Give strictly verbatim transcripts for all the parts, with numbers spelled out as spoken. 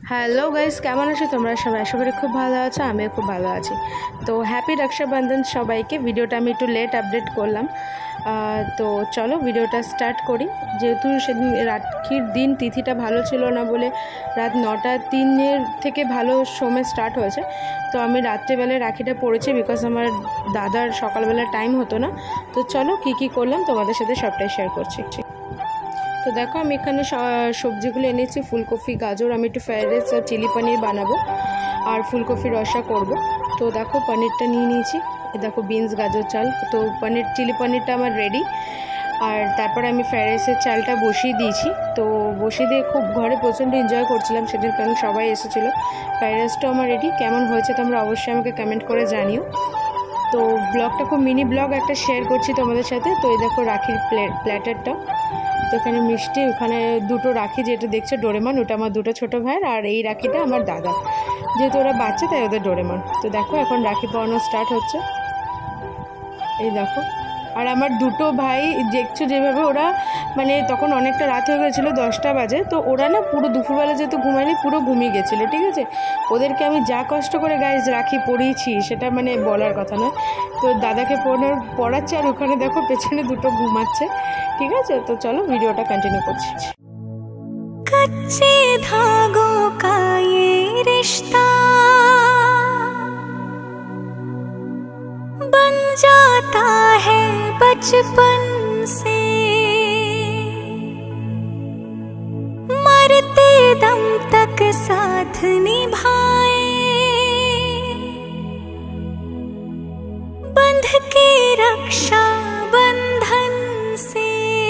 Hello guys, কেমন আছো তোমরা সবাই? আশা করি খুব ভালো আছো, আমিও খুব ভালো আছি। তো হ্যাপি রক্ষাবন্ধন সবাইকে। ভিডিওটা আমি একটু লেট আপডেট করলাম, তো চলো ভিডিওটা স্টার্ট করি। যেহেতু সেদিন রাখির দিন তিথিটা ভালো ছিল না বলে রাত নটা তিনের থেকে ভালো সময় স্টার্ট হয়েছে, তো আমি রাত্রেবেলায় রাখিটা পড়েছি বিকজ আমার দাদার সকালবেলা টাইম হতো না। তো চলো কী কী করলাম তোমাদের সাথে সবটাই শেয়ার করছি। তো দেখো আমি এখানে সবজিগুলো এনেছি, ফুলকপি, গাজর। আমি একটু ফ্রাইড রাইস আর চিলি পনির বানাবো আর ফুলকপি রসা করব। তো দেখো পনিরটা নিয়ে নিয়েছি, দেখো বিনস, গাজর, চাল। তো পনির চিলি পনিরটা আমার রেডি। আর তারপরে আমি ফ্রাইড রাইসের চালটা বসিয়ে দিয়েছি। তো বসিয়ে দিয়ে খুব ঘরে প্রচণ্ড এনজয় করছিলাম সেদিন, কারণ সবাই এসেছিলো। ফ্রাইড রাইসটাও আমার রেডি। কেমন হয়েছে তোমরা অবশ্যই আমাকে কমেন্ট করে জানিও। তো ব্লগটা খুব মিনি ব্লগ একটা শেয়ার করছি তোমাদের সাথে। তো এই দেখো রাখির প্লেট প্ল্যাটারটা। তো এখানে মিষ্টি, ওখানে দুটো রাখি যেটা দেখছো ডোরেমন, ওটা আমার দুটো ছোটো ভাইয়ের, আর এই রাখিটা আমার দাদা। যেহেতু ওরা বাচ্চা তাই ওদের ডোরেমন। তো দেখো এখন রাখি পরানো স্টার্ট হচ্ছে, এই দেখো। আর আমার দুটো ভাই দেখছো যেভাবে ওরা, মানে তখন অনেকটা রাত হয়ে গেছিলো, দশটা বাজে। তো ওরা না পুরো দুপুরবেলা যেহেতু ঘুমায়নি, পুরো ঘুমিয়ে গেছিলো, ঠিক আছে। ওদেরকে আমি যা কষ্ট করে গাইজ রাখি পরিয়েছি সেটা মানে বলার কথা নয়। তো দাদাকে পড়ানোর পড়াচ্ছে আর ওখানে দেখো পেছনে দুটো ঘুমাচ্ছে, ঠিক আছে। তো চলো ভিডিওটা কন্টিনিউ করছি। कच्चे धागों का ये रिश्ता बन जाता है बचपन से, मरते दम तक साथ निभाए, बंध के रक्षा बंधन से।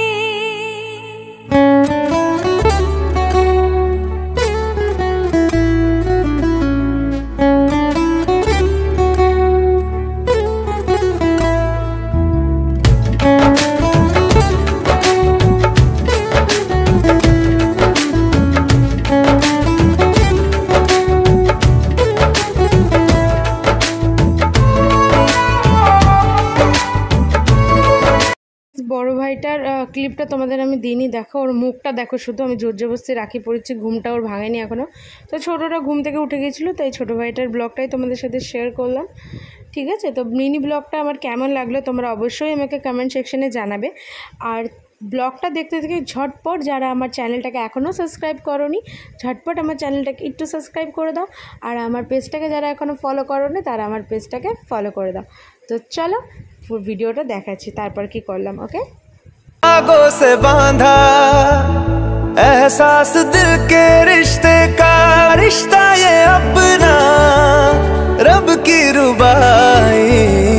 বড় ভাইটার ক্লিপটা তোমাদের আমি দিইনি, দেখো ওর মুখটা দেখো শুধু। আমি জোর জবরদস্তি রাখি পড়েছি, ঘুমটা ওর ভাঙেনি এখনও। তো ছোটোটা ঘুম থেকে উঠে গিয়েছিলো, তাই ছোটো ভাইটার ব্লগটাই তোমাদের সাথে শেয়ার করলাম, ঠিক আছে। তো মিনি ব্লগটা আমার কেমন লাগলো তোমরা অবশ্যই আমাকে কমেন্ট সেকশনে জানাবে। আর ব্লগটা দেখতে থেকে ঝটপট যারা আমার চ্যানেলটাকে এখনও সাবস্ক্রাইব করোনি, ঝটপট আমার চ্যানেলটাকে একটু সাবস্ক্রাইব করে দাও। আর আমার পেজটাকে যারা এখনও ফলো করোনি তারা আমার পেজটাকে ফলো করে দাও। তো চলো ভিডিওটা দেখাচ্ছি তারপর কি করলাম, ওকে। धागों से बांधा एहसास दिल के रिश्ते का, रिश्ता ये अपना रब की रुबाई।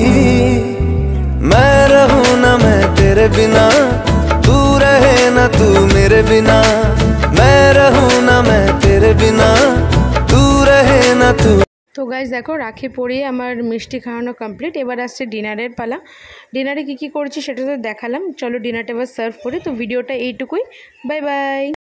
मैं रहूं ना मैं तेरे बिना, तू रहे ना तू मेरे बिना। मैं रहूं ना मैं तेरे बिना, तू रहे ना तू। তো গাইজ দেখো রাখি পরিয়ে আমার মিষ্টি খাওয়ানো কমপ্লিট। এবার আসছে ডিনারের পালা। ডিনারে কী কী করছি সেটা তো দেখালাম, চলো ডিনারটা এবার সার্ভ করি। তো ভিডিওটা এইটুকুই, বাই বাই।